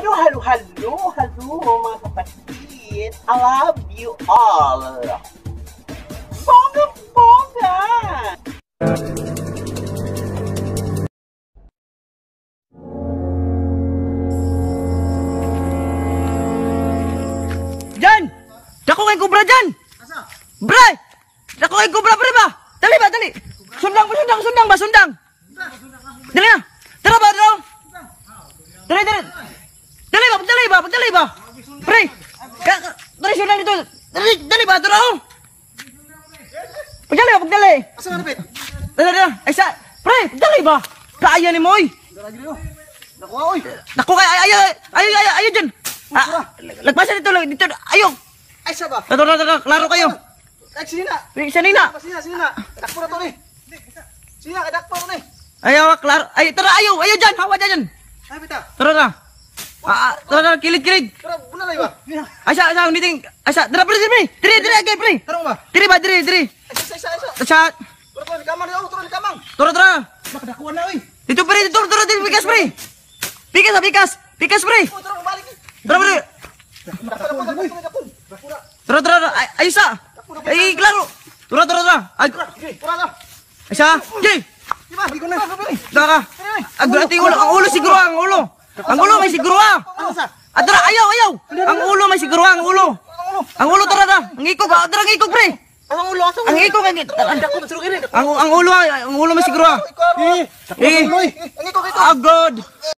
Hello, mga kapatid. I love you all. Bongga! Jan! Dako kay kubra Jan! Asa? Bre! Dako kay kubra pre ba? Dali ba, dali! Sundang ba, sundang! Dali na! Tara ba, tara! Dali ba! Pre! Dali sundang dito! Dali ba, tara! Pagdali! Asa nga napit? Dali! Ay sa! Pre! Dali ba? Kaya ni Moy! Dali dito. Nakuha oy. Dako kay ayo Jan! Lagpasan dito! Ayo! Ay sa ba? Tara, klaro kayo! Ay sina. Sanina! Sina. Dakpo na to ni. Sina dakpo na ni. Ayaw, klaro! Ay, tara, ayaw Jan! Hawa Jan! Ay bita. Tara! Tara, kilid! Tara buna lay ba? Asa, uniting. Asa, tara, pre! Diri, agay, pre! Tara ba? Diri ba, diri! Isa. Asa, Tara ni kamar daw, tara ni kamang. tara! Makadakuan na oy. Dito, pre! Dito, pikas, pre! Pikas, pre! Tara balik. Tara, pre! Tara! Ay, isa! Ay, klaro! Tara! Ay, Tara na. isa! Jay! Di ba? Di ko na. Tara ka! Ang ulo siguro, ang ulo! Ang ulo may siguro, ah! Asa? Tara, ayaw! Ang ulo may siguro, ang ulo! Ang ulo, tara! Ang ikog, pre! Ang ulo asa? Ang ikog, Dako masuro kini. ang ulo may siguro, ah! Ang iko. Ah, good!